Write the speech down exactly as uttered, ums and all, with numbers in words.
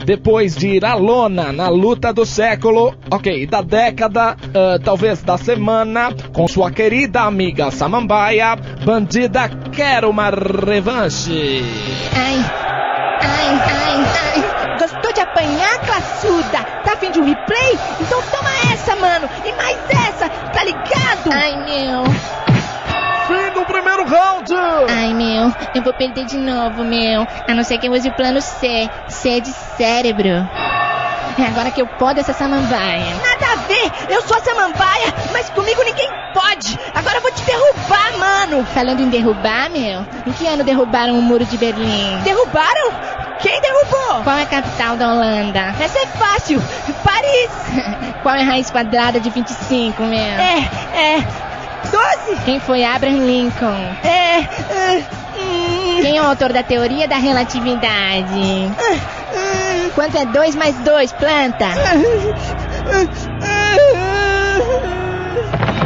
depois de ir à lona na luta do século, ok, da década, uh, talvez da semana, com sua querida amiga Samambaia, bandida quer uma revanche. Ai, ai, ai, ai. Gostou de apanhar, classuda? Tá afim de um replay? Então toma essa, mano. E mais essa, tá ligado? Ai, meu. Fim do primeiro round. Ai, meu, eu vou perder de novo, meu. A não ser que eu use o plano C. C de cérebro. É agora que eu podo essa samambaia. Nada a ver, eu sou a samambaia, mas comigo ninguém pode. Agora eu vou te derrubar, mano. Falando em derrubar, meu, em que ano derrubaram o muro de Berlim? Derrubaram? Quem derrubou? Qual é a capital da Holanda? Essa é fácil, Paris. Qual é a raiz quadrada de vinte e cinco, meu? É, é... doze? Quem foi Abraham Lincoln? É... é hum... Quem é o autor da teoria da relatividade? Quanto é dois mais dois, planta?